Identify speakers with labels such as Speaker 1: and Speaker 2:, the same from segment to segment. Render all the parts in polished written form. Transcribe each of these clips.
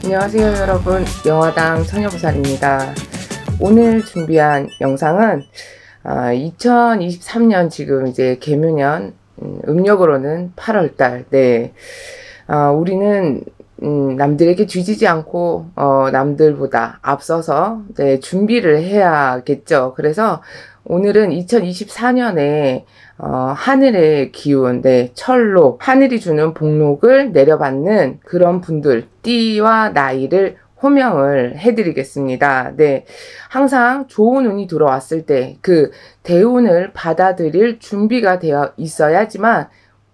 Speaker 1: 안녕하세요 여러분, 영화당 처녀보살입니다. 오늘 준비한 영상은 2023년 지금 이제 개묘년, 음력으로는 8월달. 네, 우리는 남들에게 뒤지지 않고 남들보다 앞서서 준비를 해야겠죠. 그래서 오늘은 2024년에 하늘의 기운, 철록, 하늘이 주는 복록을 내려받는 그런 분들, 띠와 나이를 호명을 해드리겠습니다. 네, 항상 좋은 운이 들어왔을 때 그 대운을 받아들일 준비가 되어 있어야지만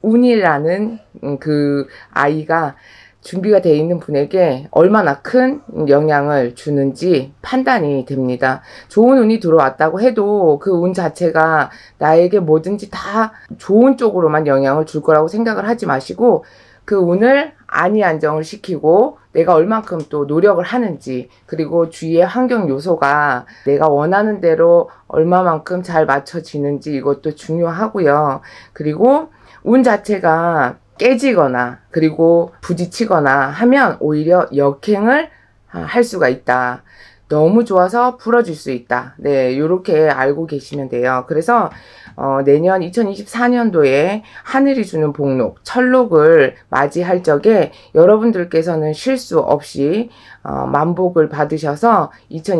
Speaker 1: 운이라는 그 아이가 준비가 되어 있는 분에게 얼마나 큰 영향을 주는지 판단이 됩니다. 좋은 운이 들어왔다고 해도 그 운 자체가 나에게 뭐든지 다 좋은 쪽으로만 영향을 줄 거라고 생각을 하지 마시고, 그 운을 안이 안정을 시키고 내가 얼만큼 또 노력을 하는지, 그리고 주위의 환경 요소가 내가 원하는 대로 얼마만큼 잘 맞춰지는지, 이것도 중요하고요. 그리고 운 자체가 깨지거나 그리고 부딪히거나 하면 오히려 역행을 할 수가 있다. 너무 좋아서 부러질 수 있다. 네, 요렇게 알고 계시면 돼요. 그래서 내년 2024년도에 하늘이 주는 복록, 철록을 맞이할 적에 여러분들께서는 실수 없이 만복을 받으셔서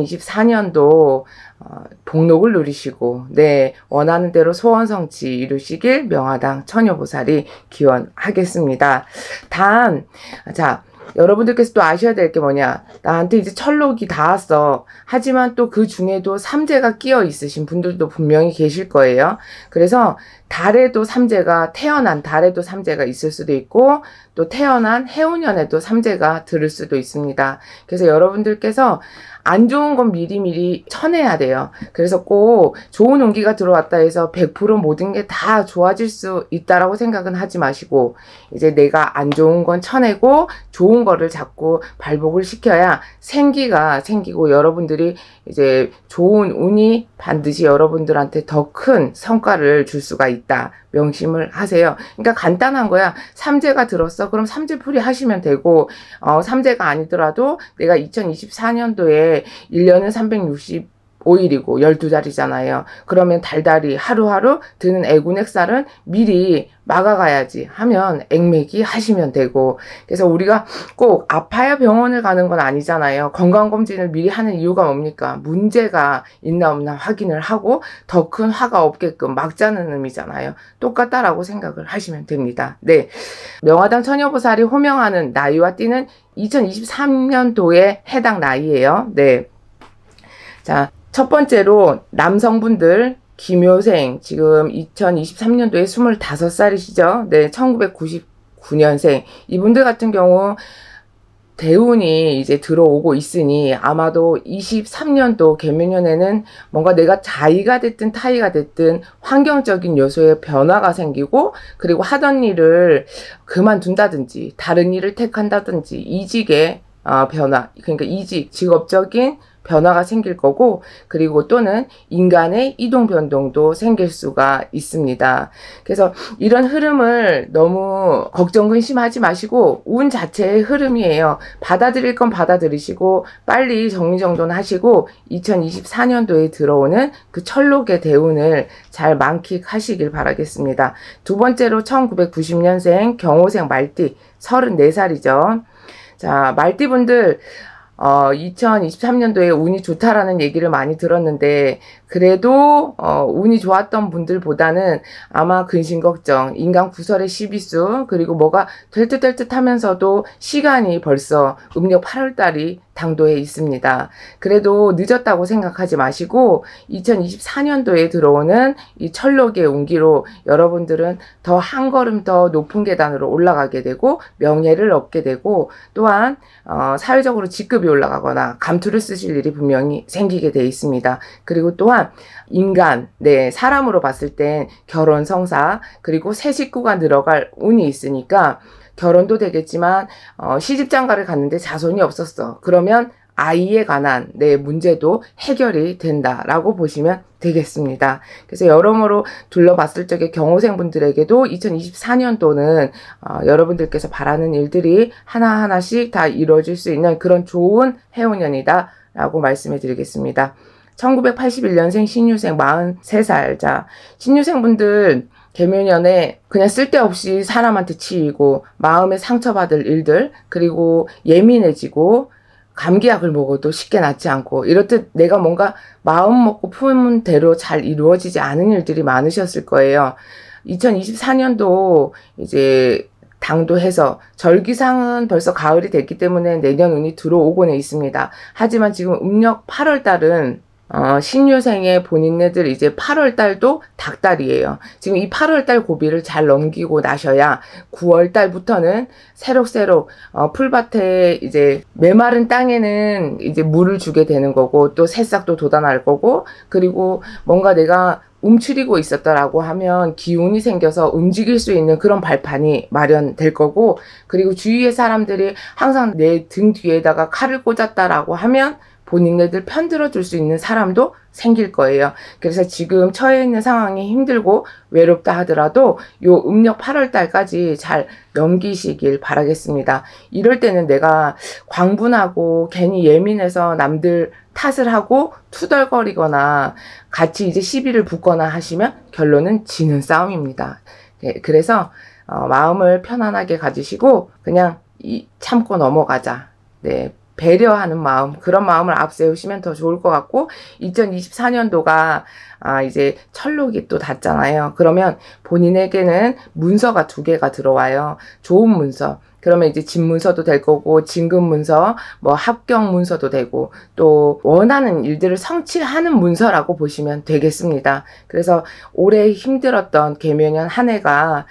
Speaker 1: 2024년도 복록을 누리시고, 네, 원하는 대로 소원 성취 이루시길 명화당 처녀보살이 기원하겠습니다. 단, 여러분들께서 또 아셔야 될 게 뭐냐, 나한테 이제 철록이 닿았어. 하지만 또 그 중에도 삼재가 끼어 있으신 분들도 분명히 계실 거예요. 그래서 달에도 삼재가, 태어난 달에도 삼재가 있을 수도 있고, 또 태어난 해운년에도 삼재가 들을 수도 있습니다. 그래서 여러분들께서 안 좋은 건 미리미리 쳐내야 돼요. 그래서 꼭 좋은 운기가 들어왔다 해서 100% 모든 게 다 좋아질 수 있다라고 생각은 하지 마시고, 이제 내가 안 좋은 건 쳐내고 좋은 거를 자꾸 발복을 시켜야 생기가 생기고, 여러분들이 이제 좋은 운이 반드시 여러분들한테 더 큰 성과를 줄 수가 있다. 명심을 하세요. 그러니까 간단한 거야. 삼재가 들었어. 그럼 삼재풀이 하시면 되고, 삼재가 아니더라도 내가 2024년도에 1년은 365일이고 12달이잖아요. 그러면 달달이 하루하루 드는 애군액살은 미리 막아가야지 하면 액매기 하시면 되고, 그래서 우리가 꼭 아파야 병원을 가는 건 아니잖아요. 건강검진을 미리 하는 이유가 뭡니까? 문제가 있나 없나 확인을 하고 더 큰 화가 없게끔 막자는 의미잖아요. 똑같다라고 생각을 하시면 됩니다. 네, 명화당 처녀보살이 호명하는 나이와 띠는 2023년도에 해당 나이예요. 네, 자, 첫 번째로 남성분들, 기묘생, 지금 2023년도에 25살이시죠? 네, 1999년생. 이분들 같은 경우 대운이 이제 들어오고 있으니 아마도 23년도 개묘년에는 뭔가 내가 자의가 됐든 타의가 됐든 환경적인 요소에 변화가 생기고, 그리고 하던 일을 그만둔다든지 다른 일을 택한다든지 이직의 변화, 그러니까 이직, 직업적인 변화가 생길 거고, 그리고 또는 인간의 이동 변동도 생길 수가 있습니다. 그래서 이런 흐름을 너무 걱정 근심하지 마시고 운 자체의 흐름이에요. 받아들일 건 받아들이시고 빨리 정리정돈 하시고 2024년도에 들어오는 그 철록의 대운을 잘 만끽하시길 바라겠습니다. 두 번째로 1990년생 경호생 말띠 34살이죠. 자, 말띠분들 2023년도에 운이 좋다라는 얘기를 많이 들었는데, 그래도 운이 좋았던 분들보다는 아마 근심걱정, 인간 구설의 시비수, 그리고 뭐가 될 듯 될 듯 하면서도 시간이 벌써 음력 8월달이 당도에 있습니다. 그래도 늦었다고 생각하지 마시고 2024년도에 들어오는 이 철록의 운기로 여러분들은 더 한 걸음 더 높은 계단으로 올라가게 되고 명예를 얻게 되고, 또한 사회적으로 직급이 올라가거나 감투를 쓰실 일이 분명히 생기게 돼 있습니다. 그리고 또한 인간, 사람으로 봤을 땐 결혼, 성사, 그리고 새 식구가 늘어갈 운이 있으니까 결혼도 되겠지만 시집장가를 갔는데 자손이 없었어. 그러면 아이에 관한 내 문제도 해결이 된다라고 보시면 되겠습니다. 그래서 여러모로 둘러봤을 적에 경호생분들에게도 2024년도는 여러분들께서 바라는 일들이 하나하나씩 다 이루어질 수 있는 그런 좋은 해운년이다 라고 말씀해 드리겠습니다. 1981년생 신유생 43살. 자, 신유생분들 개묘년에 그냥 쓸데없이 사람한테 치이고 마음에 상처받을 일들, 그리고 예민해지고 감기약을 먹어도 쉽게 낫지 않고, 이렇듯 내가 뭔가 마음 먹고 품은 대로 잘 이루어지지 않은 일들이 많으셨을 거예요. 2024년도 이제 당도해서 절기상은 벌써 가을이 됐기 때문에 내년 운이 들어오고는 있습니다. 하지만 지금 음력 8월 달은 신유생의 본인네들 이제 8월 달도 닭달이에요. 지금 이 8월 달 고비를 잘 넘기고 나셔야 9월 달부터는 새록새록 풀밭에 이제 메마른 땅에는 이제 물을 주게 되는 거고, 또 새싹도 돋아날 거고, 그리고 뭔가 내가 움츠리고 있었다라고 하면 기운이 생겨서 움직일 수 있는 그런 발판이 마련될 거고, 그리고 주위의 사람들이 항상 내 등 뒤에다가 칼을 꽂았다라고 하면 본인네들 편들어 줄 수 있는 사람도 생길 거예요. 그래서 지금 처해 있는 상황이 힘들고 외롭다 하더라도 요 음력 8월 달까지 잘 넘기시길 바라겠습니다. 이럴 때는 내가 광분하고 괜히 예민해서 남들 탓을 하고 투덜거리거나 같이 이제 시비를 붙거나 하시면 결론은 지는 싸움입니다. 네, 그래서 마음을 편안하게 가지시고 그냥 참고 넘어가자. 네. 배려하는 마음, 그런 마음을 앞세우시면 더 좋을 것 같고, 2024년도가 이제 철록이 또 닿잖아요. 그러면 본인에게는 문서가 2개가 들어와요. 좋은 문서. 그러면 이제 집문서도 될 거고, 진급문서, 뭐 합격 문서도 되고, 또 원하는 일들을 성취하는 문서라고 보시면 되겠습니다. 그래서 올해 힘들었던 개묘년 한 해가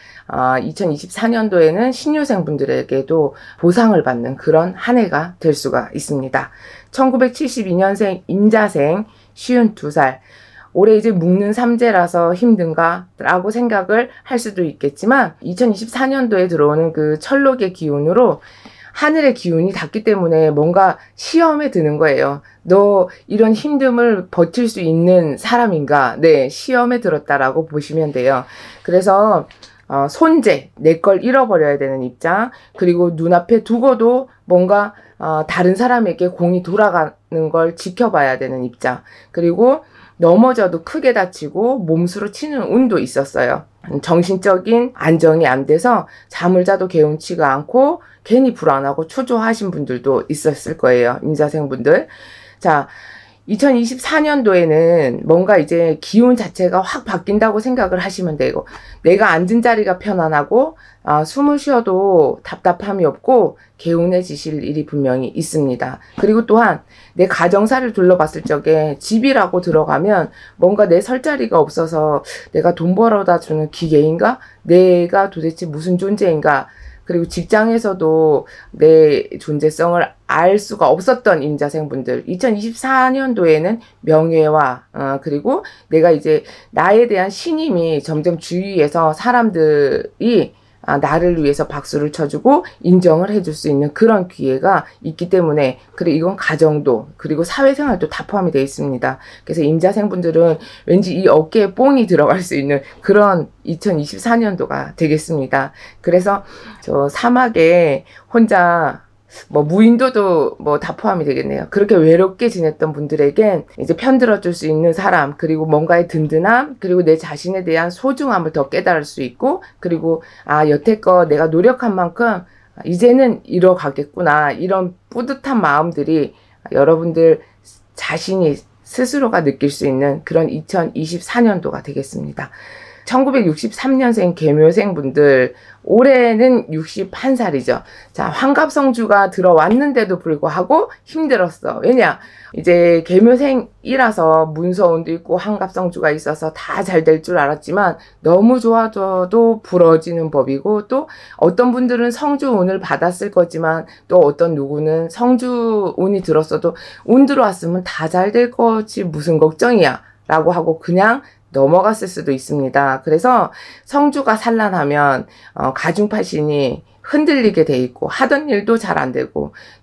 Speaker 1: 2024년도에는 신유생분들에게도 보상을 받는 그런 한 해가 될 수가 있습니다. 1972년생 임자생 52살. 올해 이제 묵는 삼재라서 힘든가? 라고 생각을 할 수도 있겠지만, 2024년도에 들어오는 그 철록의 기운으로 하늘의 기운이 닿기 때문에 뭔가 시험에 드는 거예요. 너 이런 힘듦을 버틸 수 있는 사람인가? 네, 시험에 들었다라고 보시면 돼요. 그래서 손재, 내 걸 잃어버려야 되는 입장, 그리고 눈앞에 두고도 뭔가 다른 사람에게 공이 돌아가는 걸 지켜봐야 되는 입장, 그리고 넘어져도 크게 다치고 몸수로 치는 운도 있었어요. 정신적인 안정이 안 돼서 잠을 자도 개운치가 않고 괜히 불안하고 초조하신 분들도 있었을 거예요. 임자생분들. 자, 2024년도에는 뭔가 이제 기운 자체가 확 바뀐다고 생각을 하시면 되고, 내가 앉은 자리가 편안하고 숨을 쉬어도 답답함이 없고 개운해지실 일이 분명히 있습니다. 그리고 또한 내 가정사를 둘러봤을 적에 집이라고 들어가면 뭔가 내 설 자리가 없어서 내가 돈 벌어다 주는 기계인가? 내가 도대체 무슨 존재인가? 그리고 직장에서도 내 존재성을 알 수가 없었던 임자생분들, 2024년도에는 명예와 그리고 내가 이제 나에 대한 신임이 점점 주위에서 사람들이 나를 위해서 박수를 쳐주고 인정을 해줄 수 있는 그런 기회가 있기 때문에, 그리고 이건 가정도 그리고 사회생활도 다 포함이 되어 있습니다. 그래서 임자생분들은 왠지 이 어깨에 뽕이 들어갈 수 있는 그런 2024년도가 되겠습니다. 그래서 저 사막에 혼자 뭐 무인도도 뭐 다 포함이 되겠네요. 그렇게 외롭게 지냈던 분들에겐 이제 편들어줄 수 있는 사람, 그리고 뭔가의 든든함, 그리고 내 자신에 대한 소중함을 더 깨달을 수 있고, 그리고 여태껏 내가 노력한 만큼 이제는 이뤄가겠구나, 이런 뿌듯한 마음들이 여러분들 자신이 스스로가 느낄 수 있는 그런 2024년도가 되겠습니다. 1963년생 개묘생분들, 올해는 61살이죠. 자, 환갑성주가 들어왔는데도 불구하고 힘들었어. 왜냐? 이제 개묘생이라서 문서운도 있고 환갑성주가 있어서 다 잘 될 줄 알았지만 너무 좋아져도 부러지는 법이고, 또 어떤 분들은 성주운을 받았을 거지만 또 어떤 누구는 성주운이 들었어도 운 들어왔으면 다 잘 될 거지 무슨 걱정이야 라고 하고 그냥 넘어갔을 수도 있습니다. 그래서 성주가 산란하면 가중팔신이 흔들리게 돼 있고 하던 일도 잘 안 되고 또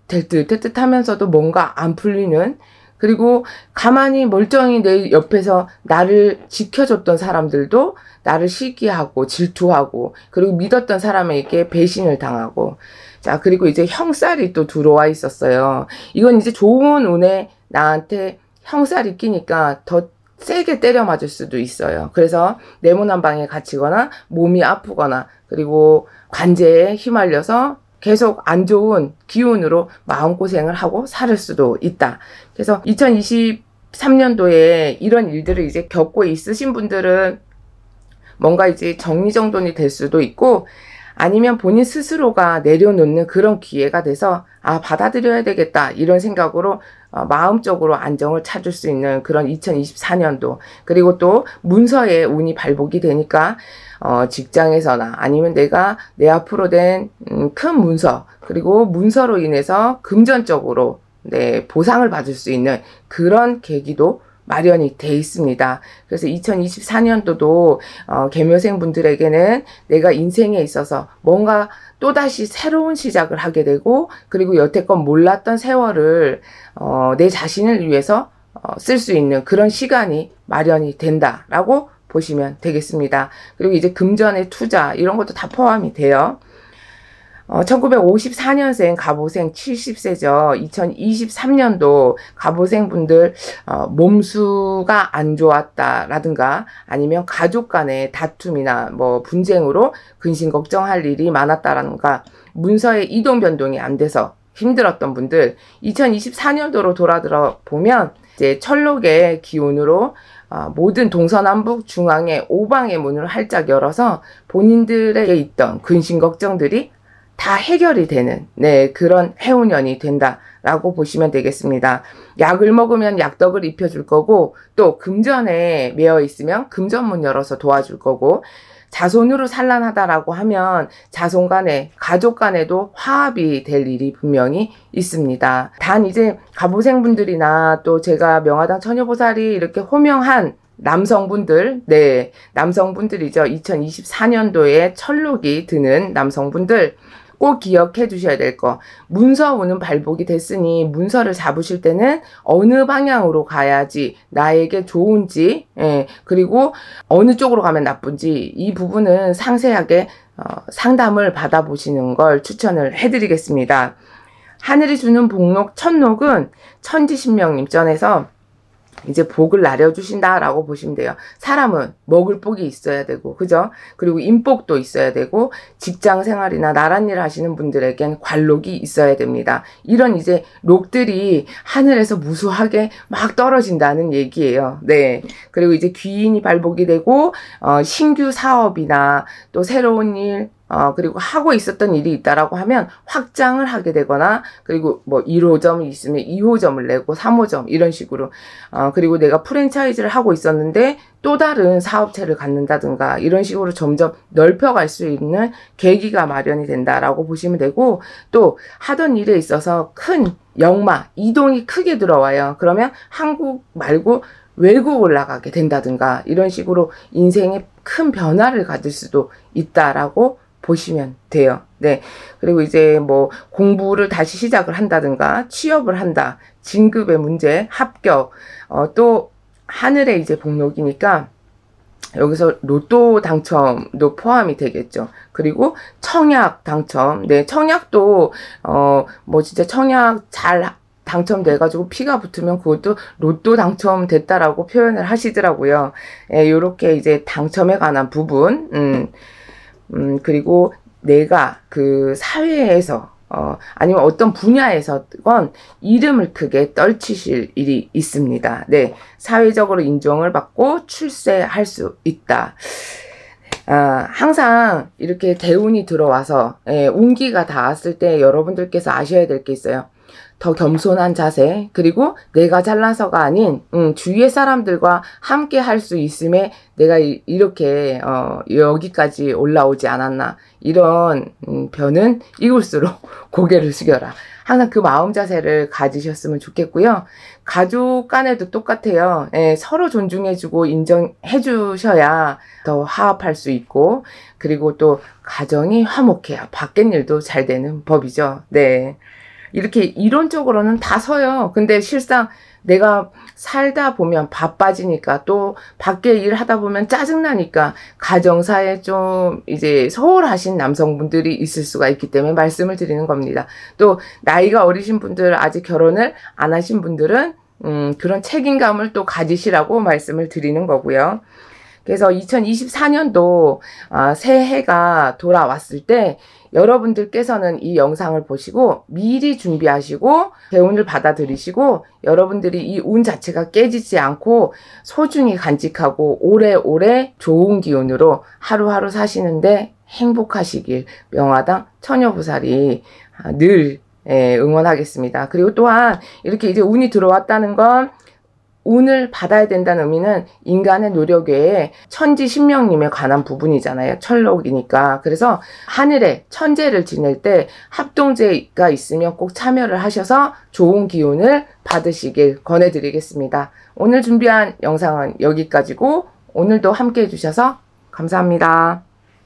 Speaker 1: 될 듯 하면서도 뭔가 안 풀리는, 그리고 가만히 멀쩡히 내 옆에서 나를 지켜줬던 사람들도 나를 시기하고 질투하고, 그리고 믿었던 사람에게 배신을 당하고. 자, 그리고 이제 형살이 또 들어와 있었어요. 이건 이제 좋은 운에 나한테 형살이 끼니까 더 세게 때려 맞을 수도 있어요. 그래서 내모난방에 갇히거나 몸이 아프거나, 그리고 관제에 휘말려서 계속 안 좋은 기운으로 마음고생을 하고 살 수도 있다. 그래서 2023년도에 이런 일들을 이제 겪고 있으신 분들은 뭔가 이제 정리정돈이 될 수도 있고, 아니면 본인 스스로가 내려놓는 그런 기회가 돼서 받아들여야 되겠다 이런 생각으로 마음적으로 안정을 찾을 수 있는 그런 2024년도. 그리고 또 문서에 운이 발복이 되니까 직장에서나 아니면 내가 내 앞으로 된 큰 문서, 그리고 문서로 인해서 금전적으로 보상을 받을 수 있는 그런 계기도 마련이 돼 있습니다. 그래서 2024년도도 계묘생 분들에게는 내가 인생에 있어서 뭔가 또다시 새로운 시작을 하게 되고, 그리고 여태껏 몰랐던 세월을 내 자신을 위해서 쓸 수 있는 그런 시간이 마련이 된다라고 보시면 되겠습니다. 그리고 이제 금전의 투자 이런 것도 다 포함이 돼요. 1954년생 갑오생 70세죠. 2023년도 갑오생 분들 몸수가 안 좋았다라든가, 아니면 가족 간의 다툼이나 뭐 분쟁으로 근심 걱정할 일이 많았다라든가, 문서의 이동 변동이 안 돼서 힘들었던 분들, 2024년도로 돌아들어 보면 이제 천록의 기운으로 모든 동서남북 중앙의 오방의 문을 활짝 열어서 본인들에게 있던 근심 걱정들이 다 해결이 되는 그런 해운년이 된다라고 보시면 되겠습니다. 약을 먹으면 약덕을 입혀줄 거고, 또 금전에 매여 있으면 금전문 열어서 도와줄 거고, 자손으로 산란하다라고 하면 자손 간에, 가족 간에도 화합이 될 일이 분명히 있습니다. 단 이제 갑오생분들이나 또 제가 명화당 처녀보살이 이렇게 호명한 남성분들, 남성분들이죠. 2024년도에 천록이 드는 남성분들 꼭 기억해 두셔야 될 거. 문서운은 발복이 됐으니 문서를 잡으실 때는 어느 방향으로 가야지 나에게 좋은지, 그리고 어느 쪽으로 가면 나쁜지, 이 부분은 상세하게 상담을 받아보시는 걸 추천을 해드리겠습니다. 하늘이 주는 복록 천록은 천지신명님 전에서 이제 복을 나려주신다라고 보시면 돼요. 사람은 먹을 복이 있어야 되고, 그죠? 그리고 인복도 있어야 되고, 직장 생활이나 나란 일 하시는 분들에겐 관록이 있어야 됩니다. 이런 이제 록들이 하늘에서 무수하게 막 떨어진다는 얘기예요. 그리고 이제 귀인이 발복이 되고, 신규 사업이나 또 새로운 일, 그리고 하고 있었던 일이 있다라고 하면 확장을 하게 되거나, 그리고 뭐 1호점이 있으면 2호점을 내고 3호점 이런 식으로, 그리고 내가 프랜차이즈를 하고 있었는데 또 다른 사업체를 갖는다든가 이런 식으로 점점 넓혀갈 수 있는 계기가 마련이 된다라고 보시면 되고, 또 하던 일에 있어서 큰 역마, 이동이 크게 들어와요. 그러면 한국 말고 외국을 나가게 된다든가 이런 식으로 인생에 큰 변화를 가질 수도 있다라고 보시면 돼요. 그리고 이제 뭐 공부를 다시 시작을 한다든가, 취업을 한다, 진급의 문제, 합격, 또 하늘에 이제 복록이니까 여기서 로또 당첨도 포함이 되겠죠. 그리고 청약 당첨, 청약도 뭐 진짜 청약 잘 당첨돼가지고 피가 붙으면 그것도 로또 당첨됐다라고 표현을 하시더라고요. 요렇게 이제 당첨에 관한 부분, 그리고 내가 그 사회에서 아니면 어떤 분야에서건 이름을 크게 떨치실 일이 있습니다. 사회적으로 인정을 받고 출세할 수 있다. 항상 이렇게 대운이 들어와서 운기가 닿았을 때 여러분들께서 아셔야 될 게 있어요. 더 겸손한 자세, 그리고 내가 잘나서가 아닌 주위의 사람들과 함께 할 수 있음에 내가 이렇게 여기까지 올라오지 않았나, 이런 변은 익을수록 고개를 숙여라. 항상 그 마음 자세를 가지셨으면 좋겠고요. 가족 간에도 똑같아요. 서로 존중해주고 인정해주셔야 더 화합할 수 있고, 그리고 또 가정이 화목해야 밖의 일도 잘 되는 법이죠. 이렇게 이론적으로는 다 서요. 근데 실상 내가 살다 보면 바빠지니까 또 밖에 일하다 보면 짜증나니까 가정사에 좀 이제 소홀하신 남성분들이 있을 수가 있기 때문에 말씀을 드리는 겁니다. 또 나이가 어리신 분들, 아직 결혼을 안 하신 분들은 그런 책임감을 또 가지시라고 말씀을 드리는 거고요. 그래서 2024년도 새해가 돌아왔을 때 여러분들께서는 이 영상을 보시고 미리 준비하시고 대운을 받아들이시고 여러분들이 이 운 자체가 깨지지 않고 소중히 간직하고 오래오래 좋은 기운으로 하루하루 사시는데 행복하시길 명화당 처녀보살이 늘 응원하겠습니다. 그리고 또한 이렇게 이제 운이 들어왔다는 건 운을 받아야 된다는 의미는 인간의 노력 외에 천지 신명님에 관한 부분이잖아요. 천록이니까. 그래서 하늘에 천재를 지낼 때 합동제가 있으면 꼭 참여를 하셔서 좋은 기운을 받으시길 권해드리겠습니다. 오늘 준비한 영상은 여기까지고 오늘도 함께 해주셔서 감사합니다.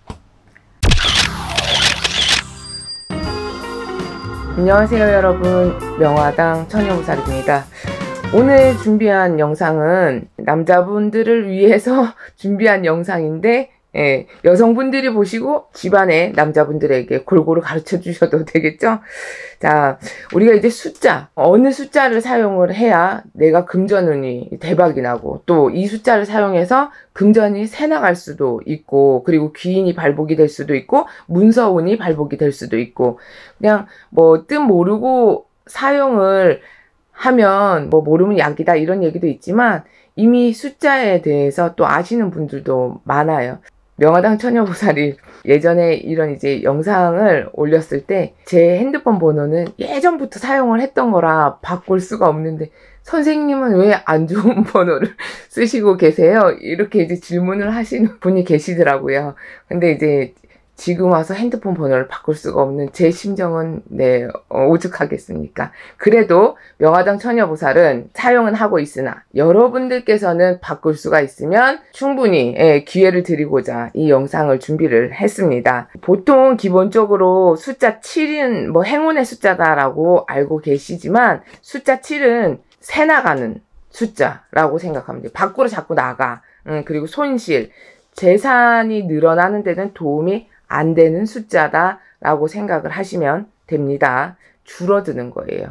Speaker 1: 안녕하세요 여러분, 명화당 처녀보살입니다. 오늘 준비한 영상은 남자분들을 위해서 준비한 영상인데 여성분들이 보시고 집안의 남자분들에게 골고루 가르쳐 주셔도 되겠죠. 자, 우리가 이제 숫자, 어느 숫자를 사용을 해야 내가 금전운이 대박이 나고 또 이 숫자를 사용해서 금전이 새 나갈 수도 있고 그리고 귀인이 발복이 될 수도 있고 문서운이 발복이 될 수도 있고 그냥 뭐 뜻 모르고 사용을 하면 뭐 모르면 약이다 이런 얘기도 있지만 이미 숫자에 대해서 또 아시는 분들도 많아요. 명화당 처녀보살이 예전에 이런 이제 영상을 올렸을 때 제 핸드폰 번호는 예전부터 사용을 했던 거라 바꿀 수가 없는데 선생님은 왜 안 좋은 번호를 쓰시고 계세요? 이렇게 이제 질문을 하시는 분이 계시더라고요. 근데 이제 지금 와서 핸드폰 번호를 바꿀 수가 없는 제 심정은 오죽하겠습니까? 그래도 명화당 처녀보살은 사용은 하고 있으나 여러분들께서는 바꿀 수가 있으면 충분히 기회를 드리고자 이 영상을 준비를 했습니다. 보통 기본적으로 숫자 7은 뭐 행운의 숫자다라고 알고 계시지만 숫자 7은 새 나가는 숫자라고 생각하면 돼요. 밖으로 자꾸 나가. 그리고 손실, 재산이 늘어나는 데는 도움이 안 되는 숫자다라고 생각을 하시면 됩니다. 줄어드는 거예요.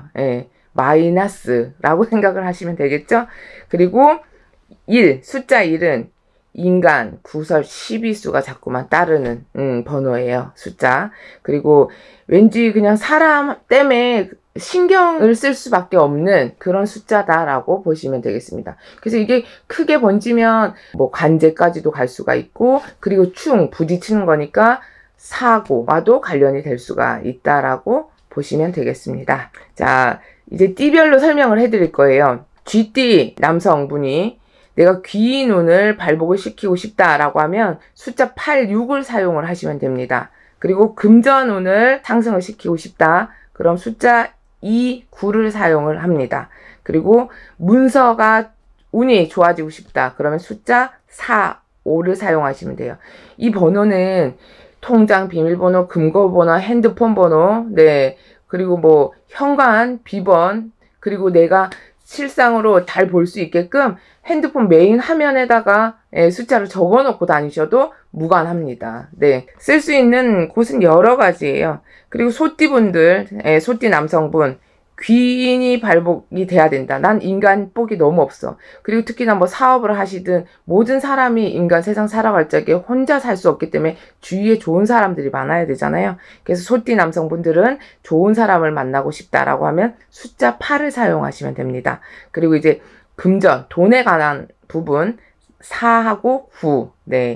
Speaker 1: 마이너스라고 생각을 하시면 되겠죠? 그리고 1, 숫자 1은 인간, 구설, 시비수가 자꾸만 따르는 번호예요. 숫자. 그리고 왠지 그냥 사람 때문에 신경을 쓸 수밖에 없는 그런 숫자다라고 보시면 되겠습니다. 그래서 이게 크게 번지면 뭐 관제까지도 갈 수가 있고 그리고 부딪히는 거니까 사고와도 관련이 될 수가 있다라고 보시면 되겠습니다. 자, 이제 띠별로 설명을 해드릴 거예요. 쥐띠 남성분이 내가 귀인 운을 발복을 시키고 싶다라고 하면 숫자 8, 6을 사용을 하시면 됩니다. 그리고 금전 운을 상승을 시키고 싶다. 그럼 숫자 2, 9를 사용을 합니다. 그리고 문서가 운이 좋아지고 싶다. 그러면 숫자 4, 5를 사용하시면 돼요. 이 번호는 통장 비밀번호, 금고번호, 핸드폰 번호, 그리고 뭐 현관, 비번, 그리고 내가 실상으로 잘 볼 수 있게끔 핸드폰 메인 화면에다가 숫자를 적어 놓고 다니셔도 무관합니다. 쓸 수 있는 곳은 여러 가지예요. 그리고 소띠분들, 소띠 남성분, 귀인이 발복이 돼야 된다. 난 인간 복이 너무 없어. 그리고 특히나 뭐 사업을 하시든 모든 사람이 인간 세상 살아갈 적에 혼자 살 수 없기 때문에 주위에 좋은 사람들이 많아야 되잖아요. 그래서 소띠 남성분들은 좋은 사람을 만나고 싶다라고 하면 숫자 8을 사용하시면 됩니다. 그리고 이제 금전, 돈에 관한 부분 4하고 9.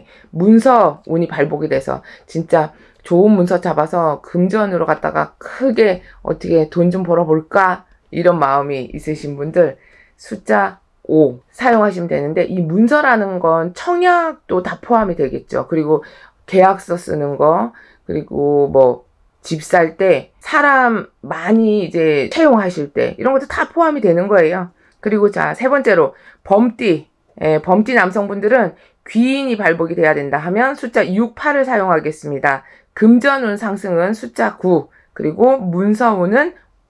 Speaker 1: 문서 운이 발복이 돼서 진짜 좋은 문서 잡아서 금전으로 갖다가 크게 어떻게 돈 좀 벌어볼까 이런 마음이 있으신 분들 숫자 5 사용하시면 되는데 이 문서라는 건 청약도 다 포함이 되겠죠. 그리고 계약서 쓰는 거 그리고 뭐 집 살 때 사람 많이 이제 채용하실 때 이런 것도 다 포함이 되는 거예요. 그리고 자, 세 번째로 범띠 범띠 남성분들은 귀인이 발복이 돼야 된다 하면 숫자 6, 8을 사용하겠습니다. 금전운 상승은 숫자 9, 그리고 문서운은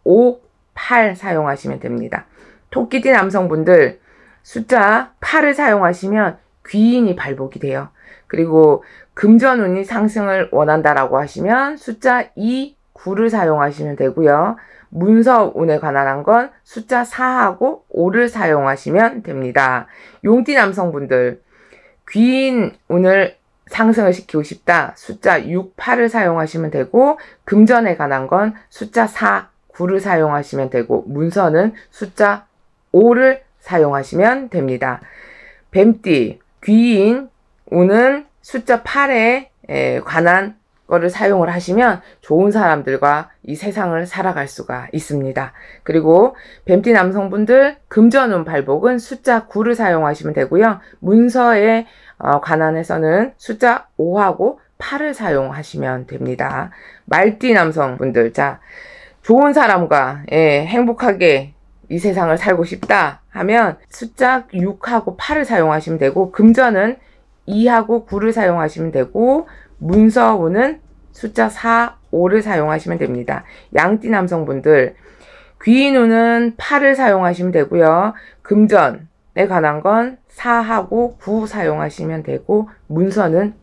Speaker 1: 5, 8 사용하시면 됩니다. 토끼띠 남성분들 숫자 8을 사용하시면 귀인이 발복이 돼요. 그리고 금전운이 상승을 원한다라고 하시면 숫자 2, 9를 사용하시면 되고요. 문서운에 관한 건 숫자 4하고 5를 사용하시면 됩니다. 용띠 남성분들 귀인 운을 상승을 시키고 싶다. 숫자 6, 8을 사용하시면 되고 금전에 관한 건 숫자 4, 9를 사용하시면 되고 문서는 숫자 5를 사용하시면 됩니다. 뱀띠 귀인 운은 숫자 8에 관한 거를 사용을 하시면 좋은 사람들과 이 세상을 살아갈 수가 있습니다. 그리고 뱀띠 남성분들 금전운 발복은 숫자 9를 사용하시면 되고요. 문서에 관한해서는 숫자 5하고 8을 사용하시면 됩니다. 말띠 남성분들 자 좋은 사람과 행복하게 이 세상을 살고 싶다 하면 숫자 6하고 8을 사용하시면 되고 금전은 2하고 9를 사용하시면 되고 문서운은 숫자 4, 5를 사용하시면 됩니다. 양띠 남성분들 귀인운은 8을 사용하시면 되고요. 금전에 관한 건 4하고 9 사용하시면 되고 문서는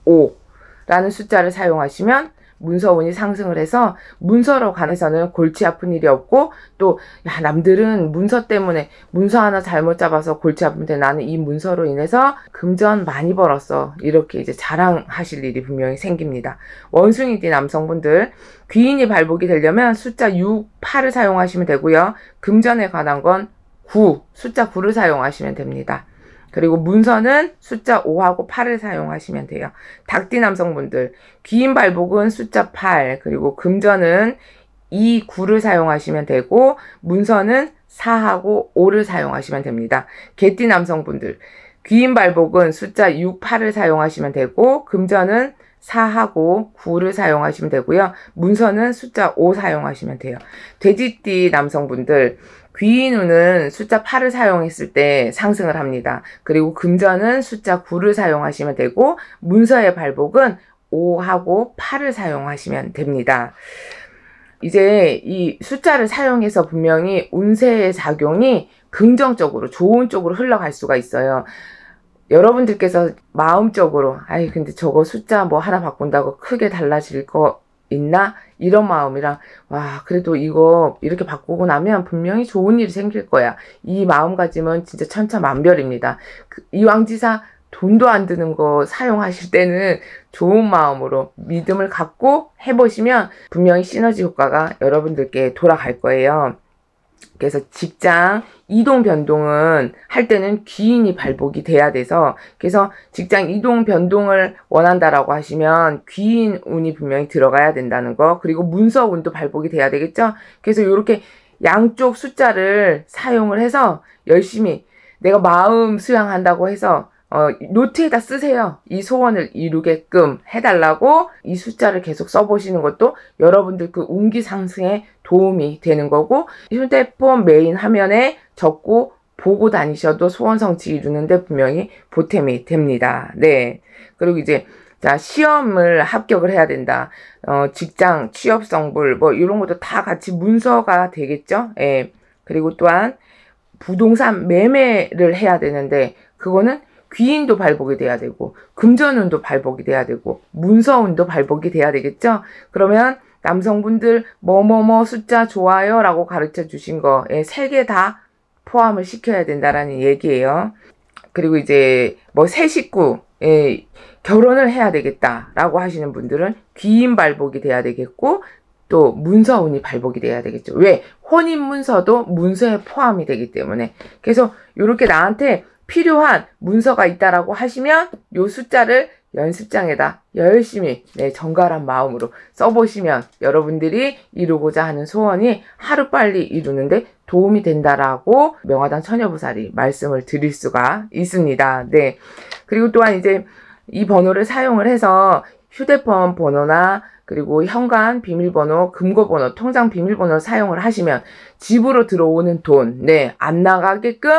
Speaker 1: 5라는 숫자를 사용하시면 문서운이 상승을 해서 문서로 관해서는 골치 아픈 일이 없고 또 야 남들은 문서 때문에 문서 하나 잘못 잡아서 골치 아픈데 나는 이 문서로 인해서 금전 많이 벌었어 이렇게 이제 자랑하실 일이 분명히 생깁니다. 원숭이띠 남성분들 귀인이 발복이 되려면 숫자 6, 8을 사용하시면 되고요. 금전에 관한 건 9, 숫자 9를 사용하시면 됩니다. 그리고 문서는 숫자 5하고 8을 사용하시면 돼요. 닭띠 남성분들 귀인 발복은 숫자 8 그리고 금전은 2, 9를 사용하시면 되고 문서는 4하고 5를 사용하시면 됩니다. 개띠 남성분들 귀인 발복은 숫자 6, 8을 사용하시면 되고 금전은 4하고 9를 사용하시면 되고요. 문서는 숫자 5 사용하시면 돼요. 돼지띠 남성분들 귀인운은 숫자 8을 사용했을 때 상승을 합니다. 그리고 금전은 숫자 9를 사용하시면 되고 문서의 발복은 5하고 8을 사용하시면 됩니다. 이제 이 숫자를 사용해서 분명히 운세의 작용이 긍정적으로 좋은 쪽으로 흘러갈 수가 있어요. 여러분들께서 마음적으로 아이 근데 저거 숫자 뭐 하나 바꾼다고 크게 달라질 거 있나? 이런 마음이랑 와 그래도 이거 이렇게 바꾸고 나면 분명히 좋은 일이 생길 거야. 이 마음가짐은 진짜 천차만별입니다. 이왕지사 돈도 안 드는 거 사용하실 때는 좋은 마음으로 믿음을 갖고 해보시면 분명히 시너지 효과가 여러분들께 돌아갈 거예요. 그래서 직장 이동 변동은 할 때는 귀인이 발복이 돼야 돼서 그래서 직장 이동 변동을 원한다라고 하시면 귀인 운이 분명히 들어가야 된다는 거 그리고 문서 운도 발복이 돼야 되겠죠. 그래서 이렇게 양쪽 숫자를 사용을 해서 열심히 내가 마음 수양한다고 해서 노트에다 쓰세요. 이 소원을 이루게끔 해달라고 이 숫자를 계속 써보시는 것도 여러분들 그 운기 상승에 도움이 되는 거고 휴대폰 메인 화면에 적고 보고 다니셔도 소원 성취 이루는데 분명히 보탬이 됩니다. 네. 그리고 이제 자 시험을 합격을 해야 된다. 직장 취업 성불 뭐 이런 것도 다 같이 문서가 되겠죠. 예. 그리고 또한 부동산 매매를 해야 되는데 그거는 귀인도 발복이 돼야 되고 금전운도 발복이 돼야 되고 문서운도 발복이 돼야 되겠죠. 그러면 남성분들 뭐뭐뭐 숫자 좋아요 라고 가르쳐 주신 거 3개 다 포함을 시켜야 된다라는 얘기예요. 그리고 이제 뭐 새 식구 결혼을 해야 되겠다라고 하시는 분들은 귀인 발복이 돼야 되겠고 또 문서운이 발복이 돼야 되겠죠. 왜? 혼인 문서도 문서에 포함이 되기 때문에. 그래서 이렇게 나한테 필요한 문서가 있다라고 하시면 요 숫자를 연습장에다 열심히 정갈한 마음으로 써보시면 여러분들이 이루고자 하는 소원이 하루빨리 이루는데 도움이 된다라고 명화당 처녀부살이 말씀을 드릴 수가 있습니다. 네. 그리고 또한 이제 이 번호를 사용을 해서 휴대폰 번호나 그리고 현관 비밀번호, 금고번호, 통장 비밀번호를 사용을 하시면 집으로 들어오는 돈, 안 나가게끔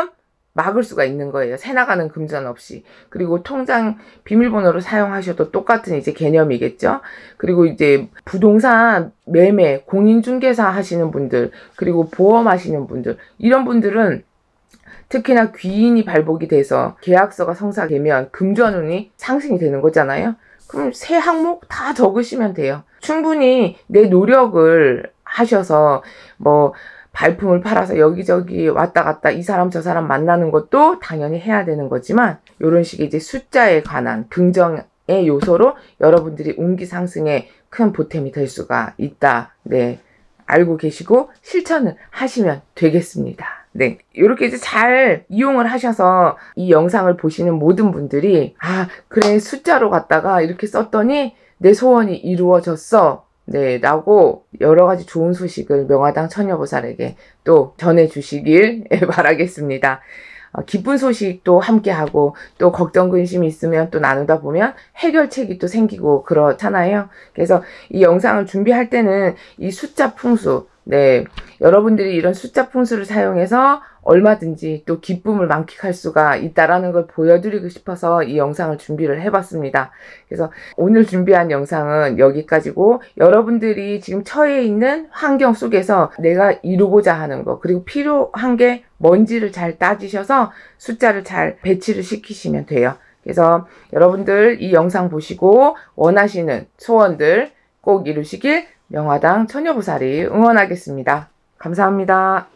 Speaker 1: 막을 수가 있는 거예요. 새 나가는 금전 없이. 그리고 통장 비밀번호를 사용하셔도 똑같은 이제 개념이겠죠. 그리고 이제 부동산 매매, 공인중개사 하시는 분들, 그리고 보험 하시는 분들, 이런 분들은 특히나 귀인이 발복이 돼서 계약서가 성사되면 금전운이 상승이 되는 거잖아요. 그럼 세 항목 다 적으시면 돼요. 충분히 내 노력을 하셔서 뭐 발품을 팔아서 여기저기 왔다 갔다 이 사람 저 사람 만나는 것도 당연히 해야 되는 거지만, 이런 식의 이제 숫자에 관한 긍정의 요소로 여러분들이 운기 상승에 큰 보탬이 될 수가 있다. 네, 알고 계시고 실천을 하시면 되겠습니다. 네, 이렇게 이제 잘 이용을 하셔서 이 영상을 보시는 모든 분들이 아, 그래, 숫자로 갔다가 이렇게 썼더니 내 소원이 이루어졌어. 네, 라고 여러 가지 좋은 소식을 명화당 처녀보살에게 또 전해주시길 바라겠습니다. 기쁜 소식도 함께하고 또 걱정 근심이 있으면 또 나누다 보면 해결책이 또 생기고 그렇잖아요. 그래서 이 영상을 준비할 때는 이 숫자 풍수, 네, 여러분들이 이런 숫자 풍수를 사용해서 얼마든지 또 기쁨을 만끽할 수가 있다라는 걸 보여드리고 싶어서 이 영상을 준비를 해봤습니다. 그래서 오늘 준비한 영상은 여기까지고, 여러분들이 지금 처해 있는 환경 속에서 내가 이루고자 하는 거, 그리고 필요한 게 뭔지를 잘 따지셔서 숫자를 잘 배치를 시키시면 돼요. 그래서 여러분들 이 영상 보시고 원하시는 소원들 꼭 이루시길 명화당 처녀보살이 응원하겠습니다. 감사합니다.